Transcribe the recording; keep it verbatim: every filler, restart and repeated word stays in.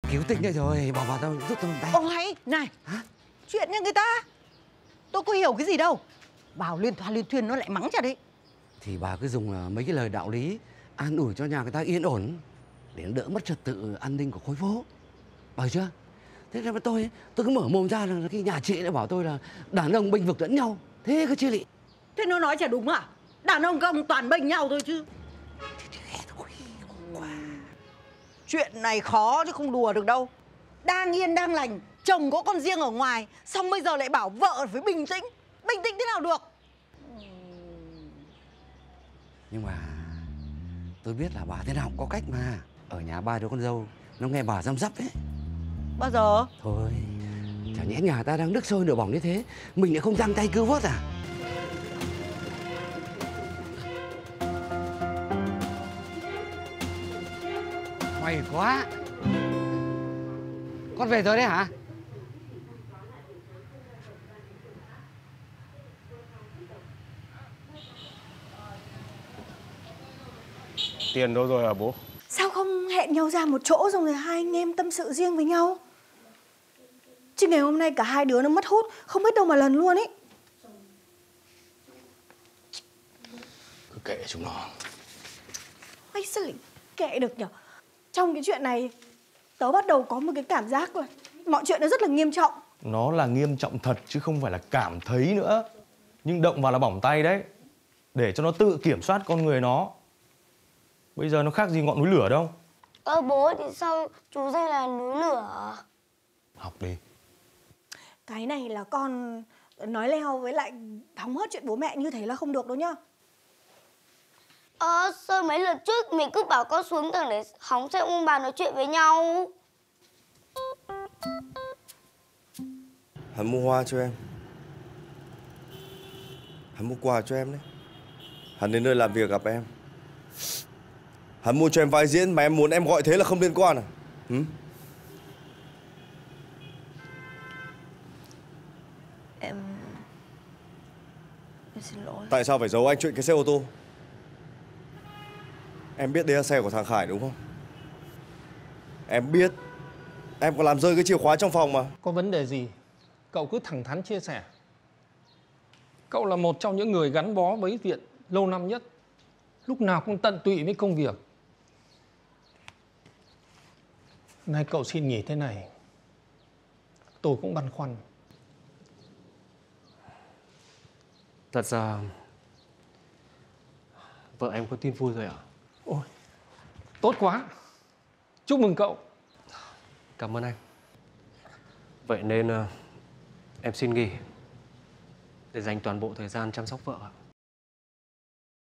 Cứu tinh đây rồi, bảo vào tao giúp tao tay. Ô hay, này, hả? Chuyện nhà người ta, tôi có hiểu cái gì đâu. Bảo liên thoa liên thuyên nó lại mắng chả đấy. Thì bà cứ dùng mấy cái lời đạo lý an ủi cho nhà người ta yên ổn để nó đỡ mất trật tự an ninh của khối phố. Bà hiểu chưa? Thế nên tôi tôi cứ mở mồm ra là cái nhà chị lại bảo tôi là đàn ông bênh vực lẫn nhau. Thế cơ chứ lị. Thế nó nói chả đúng à? Đàn ông công toàn bênh nhau thôi chứ. Chuyện này khó chứ không đùa được đâu. Đang yên đang lành, chồng có con riêng ở ngoài, xong bây giờ lại bảo vợ phải bình tĩnh. Bình tĩnh thế nào được? Nhưng mà tôi biết là bà thế nào cũng có cách mà. Ở nhà ba đứa con dâu nó nghe bà răm rắp ấy. Bao giờ? Thôi, chả nhẽ nhà ta đang nước sôi nửa bỏng như thế mình lại không giang tay cứu vớt à? May quá. Con về rồi đấy hả? Tiền đâu rồi hả bố? Sao không hẹn nhau ra một chỗ xong rồi hai anh em tâm sự riêng với nhau? Chứ ngày hôm nay cả hai đứa nó mất hút, không biết đâu mà lần luôn ấy. Cứ kệ chúng nó. Ây sao lại kệ được nhở? Trong cái chuyện này tớ bắt đầu có một cái cảm giác rồi. Mọi chuyện nó rất là nghiêm trọng. Nó là nghiêm trọng thật chứ không phải là cảm thấy nữa. Nhưng động vào là bỏng tay đấy. Để cho nó tự kiểm soát con người nó. Bây giờ nó khác gì ngọn núi lửa đâu. Ơ bố thì sao chú dây là núi lửa? Học đi. Cái này là con nói leo với lại hóng hớt chuyện bố mẹ như thế là không được đâu nhá. Ờ sao mấy lần trước mình cứ bảo con xuống tầng để hóng xem ông bà nói chuyện với nhau. Hắn mua hoa cho em. Hắn mua quà cho em đấy. Hắn đến nơi làm việc gặp em. Hắn mua cho em vai diễn mà em muốn em gọi thế là không liên quan à? Hử? Em... Em xin lỗi. Tại sao phải giấu anh chuyện cái xe ô tô? Em biết đây là xe của thằng Khải đúng không? Em biết. Em còn làm rơi cái chìa khóa trong phòng mà. Có vấn đề gì cậu cứ thẳng thắn chia sẻ. Cậu là một trong những người gắn bó với viện lâu năm nhất, lúc nào cũng tận tụy với công việc. Nay cậu xin nghỉ thế này, tôi cũng băn khoăn. Thật ra vợ em có tin vui rồi ạ. Ôi, tốt quá. Chúc mừng cậu. Cảm ơn anh. Vậy nên uh, em xin nghỉ để dành toàn bộ thời gian chăm sóc vợ ạ.